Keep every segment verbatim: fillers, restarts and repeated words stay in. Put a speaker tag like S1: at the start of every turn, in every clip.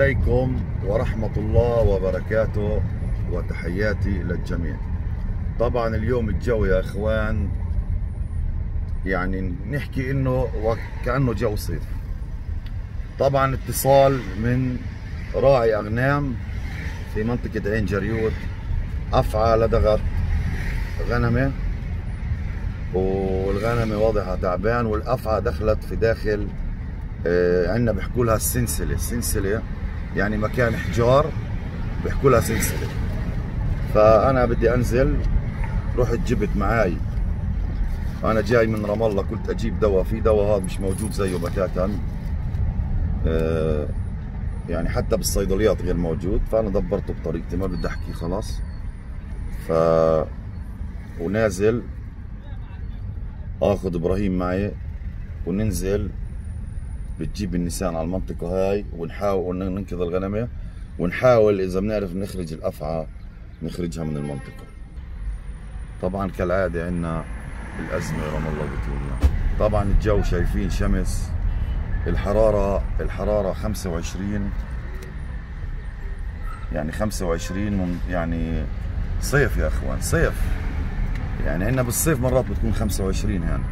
S1: عليكم ورحمة الله وبركاته وتحياتي للجميع. طبعا اليوم الجو يا اخوان يعني نحكي انه وكأنه جو صيف. طبعا اتصال من راعي اغنام في منطقة عين جريوت، افعى لدغت غنمة والغنمة واضحة تعبان، والافعى دخلت في داخل آه عندنا بيحكوا لها السلسلة، السلسلة يعني مكان حجار بيحكوا لها سلسلة. فأنا بدي أنزل، رحت جبت معاي، أنا جاي من رام الله قلت أجيب دواء، في دواء هذا مش موجود زيه بتاتا آه يعني حتى بالصيدليات غير موجود، فأنا دبرته بطريقتي ما بدي أحكي خلاص. ف ونازل آخذ إبراهيم معي وننزل بتجيب النسان على المنطقة هاي ونحاول ننقذ الغنمة، ونحاول إذا بنعرف نخرج الأفعى نخرجها من المنطقة. طبعا كالعادة عندنا الأزمة رام الله بتقولنا. طبعا الجو شايفين شمس، الحرارة الحرارة خمسة وعشرين، يعني خمسة وعشرين يعني صيف يا اخوان، صيف يعني عندنا بالصيف مرات بتكون خمسة وعشرين هنا.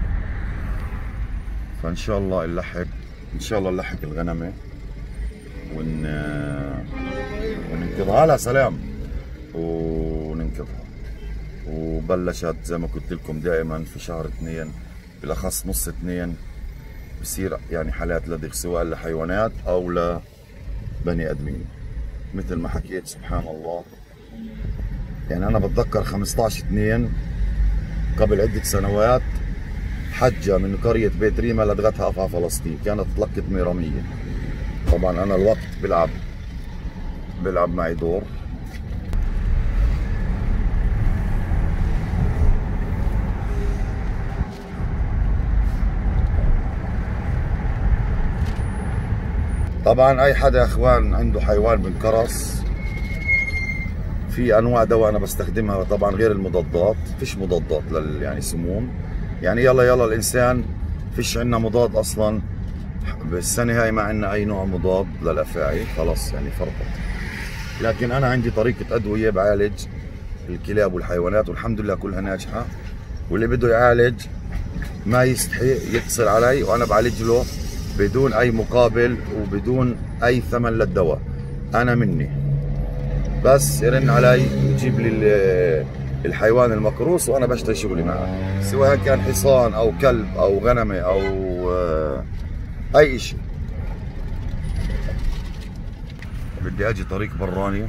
S1: فان شاء الله نلحق ان شاء الله نلحق الغنمة ون وننقذها. لا سلام وننقذها. وبلشت زي ما قلت لكم دائما في شهر اثنين بالاخص نص اثنين بصير يعني حالات لدغ سواء لحيوانات او لبني ادمين مثل ما حكيت. سبحان الله، يعني انا بتذكر خمسطعش اثنين قبل عدة سنوات حجة من قرية بيت ريما لدغتها افعى فلسطين، كانت طلقت ميرامية. طبعا انا الوقت بلعب بلعب معي دور. طبعا اي حدا يا اخوان عنده حيوان بنكرس في انواع دواء انا بستخدمها، طبعا غير المضادات، فيش مضادات لل يعني سموم، يعني يلا يلا الانسان فيش عندنا مضاد اصلا بالسنه هاي، ما عندنا اي نوع مضاد للافاعي خلاص يعني فرطت. لكن انا عندي طريقه ادويه بعالج الكلاب والحيوانات والحمد لله كلها ناجحه، واللي بده يعالج ما يستحي يتصل علي وانا بعالج له بدون اي مقابل وبدون اي ثمن للدواء. انا مني بس يرن علي يجيب لي الحيوان المكروس وانا بشتري شغلي معه، سواء كان حصان او كلب او غنمه او اي شيء. بدي اجي طريق براني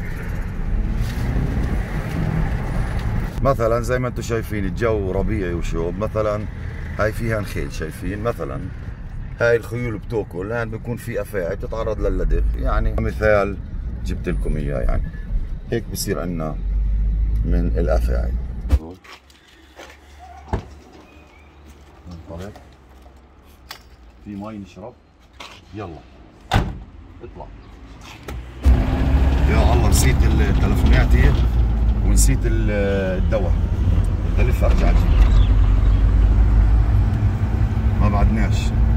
S1: مثلا زي ما انتم شايفين الجو ربيعي وشوب، مثلا هاي فيها نخيل شايفين، مثلا هاي الخيول بتاكل لان بيكون في افاعي بتتعرض للدغ، يعني مثال جبت لكم اياه. يعني هيك بصير عندنا من الافاعي. ننطلق في مي نشرب، يلا اطلع. يا الله نسيت تلفوناتي ونسيت الدواء، بدي الف ارجع اجيب، ما بعدناش.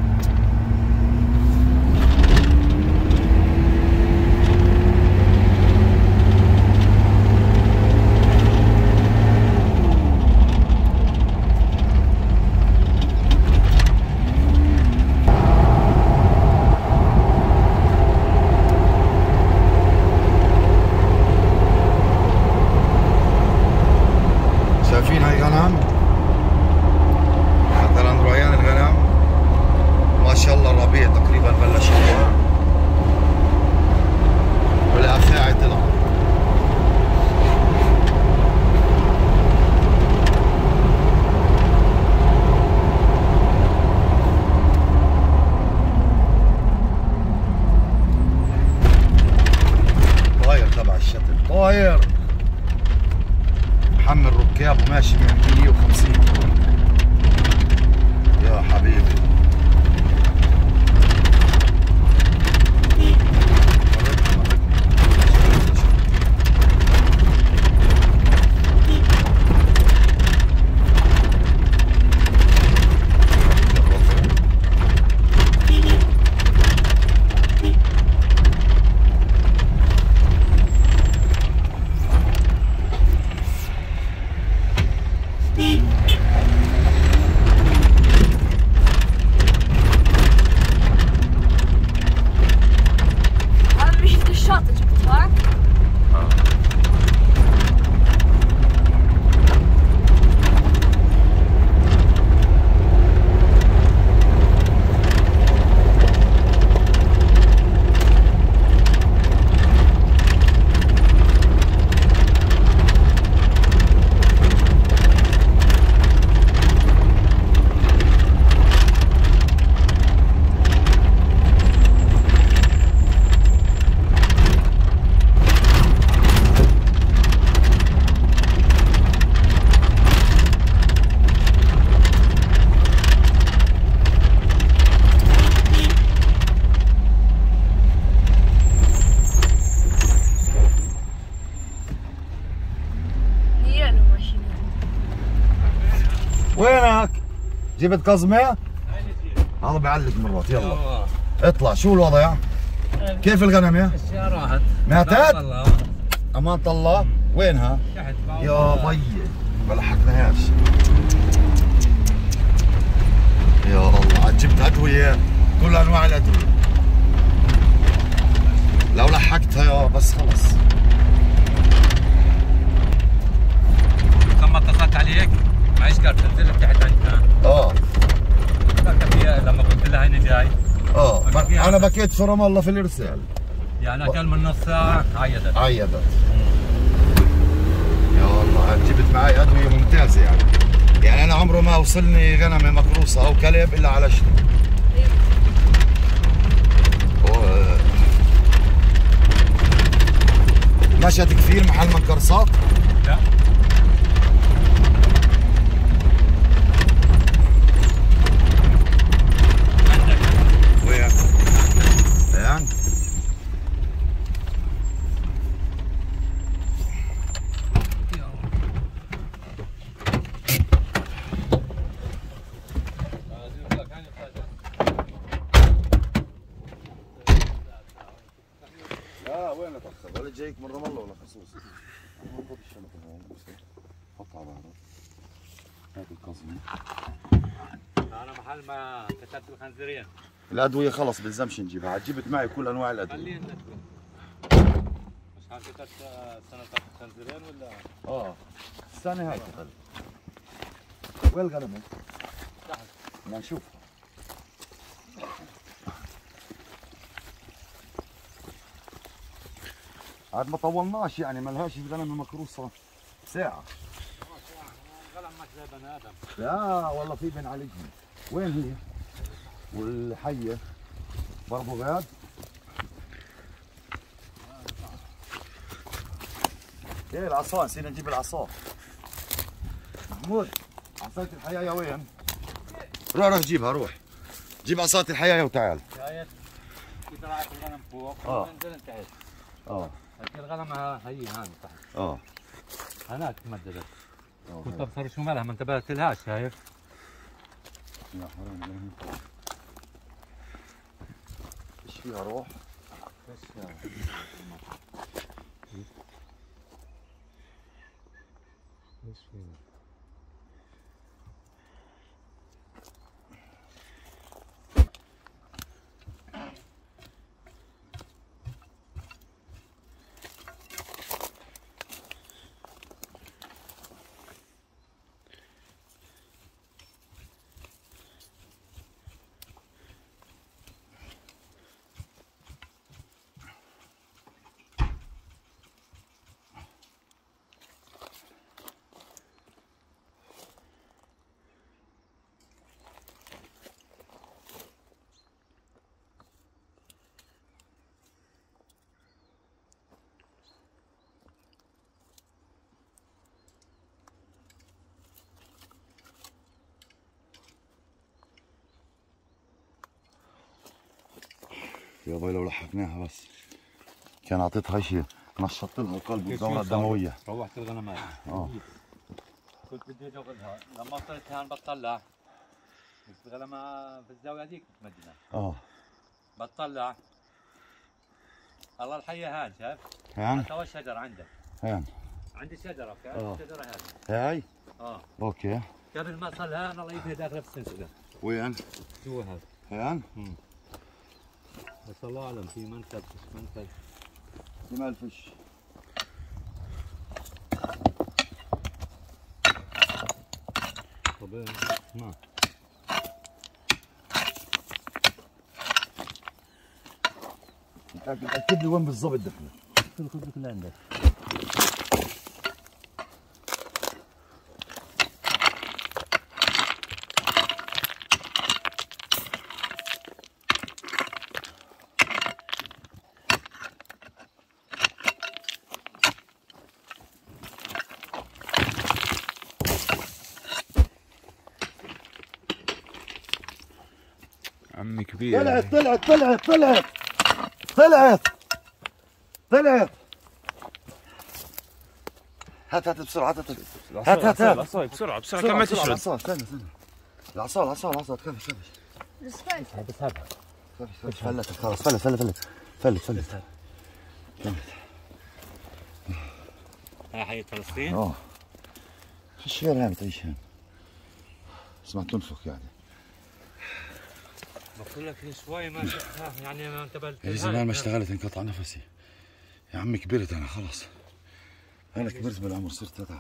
S1: شايفين هاي غنم مثلا، ريان الغنم ما شاء الله الربيع تقريبا بلش يطلع والافاعي طلعوا. طاير تبع الشتل، طاير محمل ركاب وماشي مية وخمسين يا حبيبي. وينك؟ جبت قزمة؟ هذا بيعلق مرات. يلا اطلع. شو الوضع؟ كيف الغنم؟
S2: الشيء راحت
S1: ماتت؟ أمان الله. وينها؟ يا بي ما لحقناهاش. يا الله عاد جبت أدوية، كل أنواع الأدوية. لو لحقتها يا بس خلص.
S2: كم ما اتصلت عليك ما يشكر تنزل لك تحت عندنا.
S1: اه
S2: لما قلت لها اني جاي.
S1: اه انا بكيت في رام الله في الارسال.
S2: يعني اكل من نص ساعه عيدت
S1: عيدت. يا الله عاد جبت معي ادويه ممتازه يعني. يعني انا عمره ما وصلني غنمه مكروسه او كلب الا على شنو. مشت كثير محل منكرصات؟
S2: لا.
S1: وين؟ وين؟ لا وين اتاخر؟ ولا جايك من رام الله ولا خصوص؟ خذ الشنطه هون حطها على ظهرك. هات القزمه.
S2: انا محل ما كتبت الخنزيرين.
S1: الادويه خلص بلزمش نجيبها، عاد جبت معي كل انواع الادويه.
S2: خلينا مش كتبت السنه الخنزيرين ولا؟
S1: اه السنه هاي كتبت. وين الغنمه؟
S2: تحت.
S1: بدنا نشوفها. عاد ما طولناش يعني، ما لهاش الغنمه مكروسه ساعه.
S2: الغنم مش زي بني ادم.
S1: لا والله في بنعالجها. وين هي؟ والحيه برضه غاد. ايه العصا؟ نسينا نجيب العصا. محمود عصاية الحياية وين؟ روح روح جيبها، روح جيب عصاية الحياية وتعال.
S2: شايف كيف طلعت الغنم فوق ونزلت تحت.
S1: اه
S2: الغنم هي هان تحت.
S1: اه
S2: هناك تمددت. كنت ابصر شو مالها ما انتبهت لهاش. شايف؟
S1: يا حرام ايش فيها روح؟
S2: ايش ايش فيها؟
S1: يا باي لو لحقناها بس كان اعطيتها شيء، نشطت لها القلب والدورة الدموية.
S2: روحت الغنمات.
S1: اه
S2: كنت بدي اشغلها لما وصلت هان بتطلع بس الغنمة في الزاوية هذيك متمدنة.
S1: اه
S2: بتطلع الله الحية هان. شايف؟
S1: هان؟
S2: سوى الشجرة عندك.
S1: هان
S2: عندي شجرة. كيف؟
S1: آه.
S2: الشجرة هذه.
S1: هاي؟
S2: اه
S1: اوكي.
S2: قبل ما اصل هان الله يبني داخل في السلسلة.
S1: وين؟
S2: جوا هذا.
S1: هان؟
S2: امم بس الله اعلم في منفذ مش منفذ.
S1: احتمال فش.
S2: طب ما
S1: اكد لي وين بالضبط دخلت.
S2: خذ خذ اللي عندك. عمي كبير.
S1: طلعت طلعت طلعت طلعت طلعت طلعت هات هات بسرعه هات هات هات هات
S3: العصاية بسرعة بسرعة كم ما تشرد.
S1: العصا استنى استنى العصا العصا العصا تكفش كفش
S4: بس فلت
S2: بس هذا
S1: كفش فلت خلاص فلت فلت فلت فلت فلت
S3: هاي حياة فلسطين.
S1: اه فيش غير هنا تعيش هنا اسمع تنفخ يعني.
S3: بقول لك شوي ما شفتها يعني ما انتبهت.
S1: يا زمان ما اشتغلت انقطع نفسي يا عمي كبرت انا خلاص انا كبرت بالعمر صرت اتعب.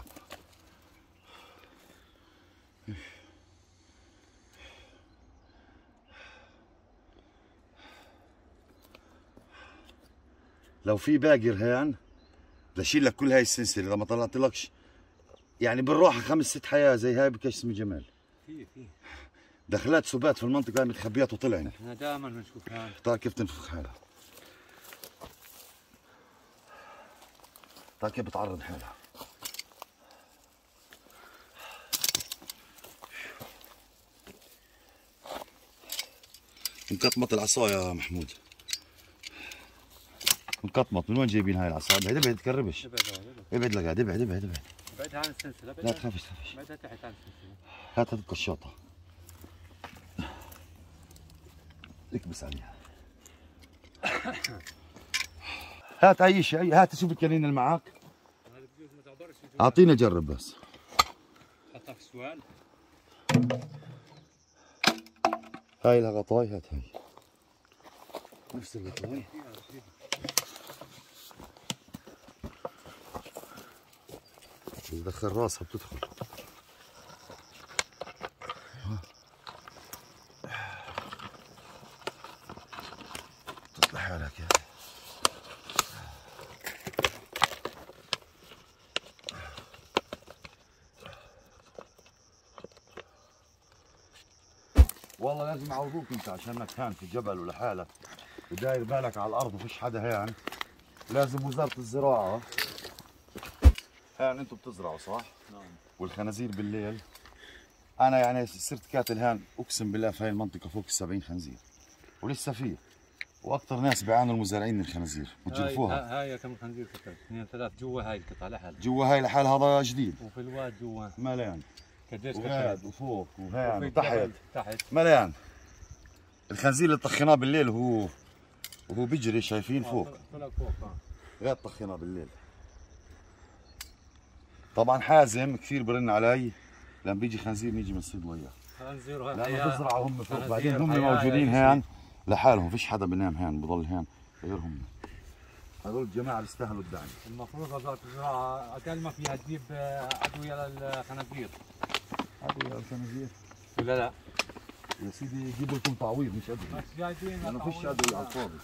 S1: لو في باقي رهان لشيل لك كل هاي السلسله اذا ما طلعت لكش يعني بالراحه خمس ست حياه زي هاي بكش اسمي جمال.
S2: في في
S1: دخلات سبات في المنطقه هاي متخبيات وطلعنا.
S2: احنا دائما بنشوف هان.
S1: تعال كيف تنفخ حالها. تعال كيف بتعرض حالها. انقطمت العصا يا محمود. انقطمت من وين جايبين هاي العصا؟ ابعد ابعد تكربش. ابعد لقاعد ابعد ابعد ابعد.
S2: ابعد عن السلسله.
S1: لا تخافش تخافش.
S2: ابعد تحت عن السلسله.
S1: هات هات القشاطة. اكبس عليها. هات اي شيء هات شوف الكنين اللي معك.
S2: هذا بجوز ما تعبرش.
S1: اعطيني اجرب بس.
S2: حطها في السؤال.
S1: هاي الغطاي هات هاي. نفس الغطاي. تدخل راسها بتدخل. تطلع حالك يا والله لازم يعوضوك انت عشانك هان في جبل ولا حالك وداير بالك على الارض وفيش حدا هان. لازم وزارة الزراعة هان انتم بتزرعوا صح؟
S2: نعم.
S1: والخنازير بالليل انا يعني صرت كاتل هان اقسم بالله في هاي المنطقة فوق السبعين خنزير ولسه فيه واكثر ناس بيعانوا المزارعين من الخنازير وتجرفوها.
S2: هاي كم خنزير قطع؟ اثنين ثلاث جوا هاي القطعة لحالها.
S1: جوا هاي لحال هذا جديد.
S2: وفي الواد جوا
S1: مليان.
S2: قديش
S1: وهاد وفوق وهان
S2: وفي
S1: وتحت
S2: الجبل تحت
S1: مليان. الخنزير اللي طخيناه بالليل وهو وهو بيجري شايفين فوق.
S2: طلع فوق اه.
S1: غير طخيناه بالليل. طبعا حازم كثير برن علي لما بيجي خنزير نيجي بنصيد وياه.
S2: خنزير
S1: لانه بزرعوا هم فوق
S2: خنزير
S1: بعدين هم
S2: حياة
S1: موجودين
S2: يا
S1: هان لحالهم فيش حدا بنام هان بضل هان غيرهم. هذول الجماعه بيستاهلوا الدعم.
S2: المفروض وزارة الزراعة أقل ما فيها تجيب أدوية للخنازير.
S1: أدوية للخنازير؟
S2: ولا لا؟
S1: يا سيدي جيبوا لكم تعويض مش أدوية.
S2: بس جايبين
S1: لأنه فيش أدوية على الفاضي.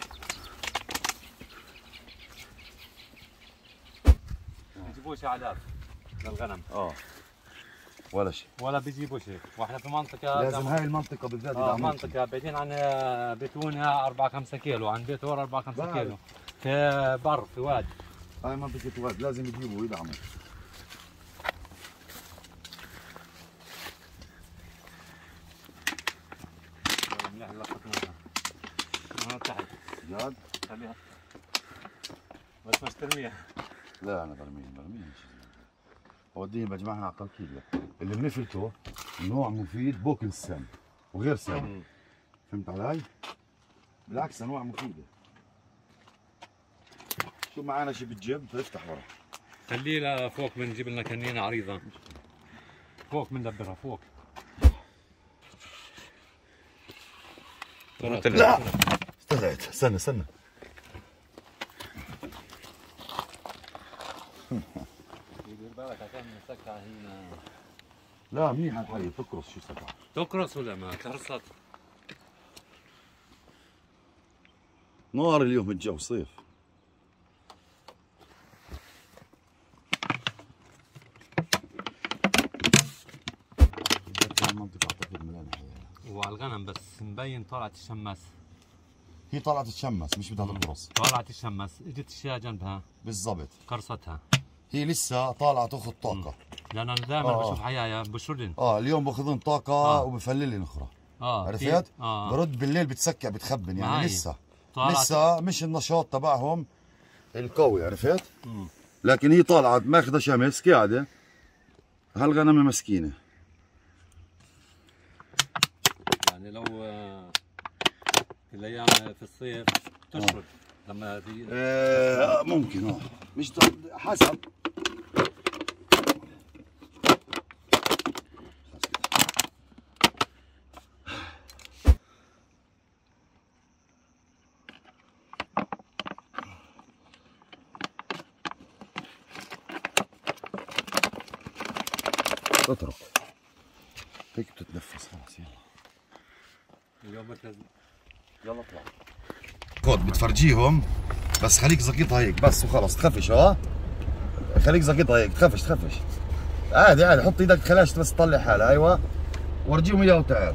S2: ما بيجيبوش أعلاف للغنم.
S1: اه ولا شيء.
S2: ولا بيجيبوا شيء، واحنا في منطقة
S1: لازم هاي المنطقة بالذات
S2: اه منطقة بعيدين عن بيتونها أربعة خمسة كيلو، عن بيت ور أربعة خمسة كيلو. في بر في واد.
S1: هاي منطقة واد لازم يجيبوا ويدعموا.
S2: منيح لقطناها. هون تحت.
S1: جاد؟
S2: خليها. بس مش ترميها.
S1: لا أنا برميها برميها أوديهم بجمعها على قلقيلة. اللي بنفلته نوع مفيد بوكل السم وغير سم. فهمت علي؟ بالعكس أنواع مفيدة. شو معانا شي بتجيب تفتح ورا.
S2: خليه لفوق بنجيب لنا كنينة عريضة. فوق بندبرها فوق.
S1: لا طلعت استنى استنى.
S2: دير بالك عشان نسكع هنا.
S1: لا منيحة الحية تقرص شو سكع.
S2: تقرص ولا ما كرصت؟
S1: نار اليوم الجو صيف. المنطقة اعتقد مليانة حياة.
S2: وعلى الغنم بس مبين طلعت الشمس.
S1: هي طلعت تشمس مش بدها تقرص.
S2: طلعت الشمس، اجت الشيا جنبها
S1: بالضبط.
S2: قرصتها.
S1: هي لسه طالعة تاخذ طاقة.
S2: لأن أنا دائما
S1: آه.
S2: بشوف حياة بشردن.
S1: اه اليوم باخذون طاقة
S2: آه.
S1: وبفللن اخرى.
S2: اه
S1: عرفت؟
S2: آه.
S1: برد بالليل بتسكع بتخبن يعني
S2: معي.
S1: لسه
S2: طلعت.
S1: لسه مش النشاط تبعهم القوي عرفت؟
S2: مم.
S1: لكن هي طالعه ماخذه شمس قاعده. هالغنمه مسكينه.
S2: يعني لو آه، في الايام في الصيف تشرب لما تيجي.
S1: آه ممكن اه مش حسب. اترك هيك بتتنفس خلاص. يلا
S2: اليوم بتلزم.
S1: يلا اطلع. خد بتفرجيهم بس خليك زقيطها هيك بس وخلص. تخافش اه خليك زقيطها هيك. تخافش تخافش عادي عادي. حط ايدك خلاش بس تطلع حالها. ايوه ورجيهم اياه وتعال.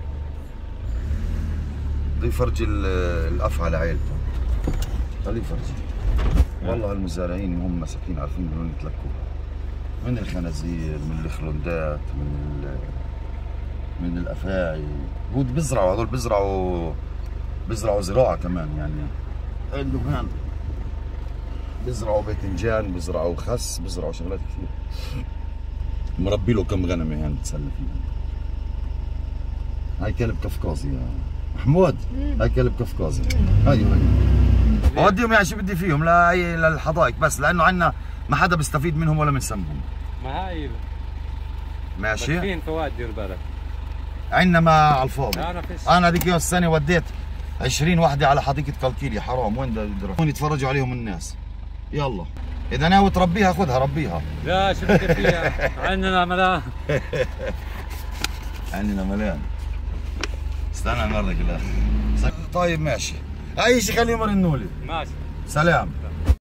S1: بده يفرجي الاف على عيلته. خليه يفرجي. والله هالمزارعين هم مساكين عارفين من وين يتلكوا. من الخنازير من الخلندات من ال... من الافاعي. هو بيزرعوا هذول بيزرعوا بيزرعوا زراعه كمان يعني. عندهم هان بيزرعوا باذنجان بيزرعوا خس بيزرعوا شغلات كثير. مربي له كم غنمه هان بتسلى فيها. هاي كلب كفكازي يا محمود. هاي كلب كفكازي. هاي هاي اوديهم يعني شو بدي فيهم لهي للحدائق بس لانه عندنا ما حدا بيستفيد منهم ولا من سمهم.
S2: ما هاي
S1: ماشي.
S2: فين فوائد دير بالك.
S1: عندنا ما على الفاضي.
S2: انا فيش.
S1: انا هذيك السنه وديت عشرين وحده على حديقه كالكيليا. حرام وين بدهم يتفرجوا عليهم الناس. يلا اذا ناوي تربيها خذها ربيها.
S2: لا شو بدي فيها. عندنا ملان.
S1: عندنا ملان. استنى امرك الاخ. طيب ماشي. اي شيء خليهم يرنوا لي.
S2: ماشي.
S1: سلام.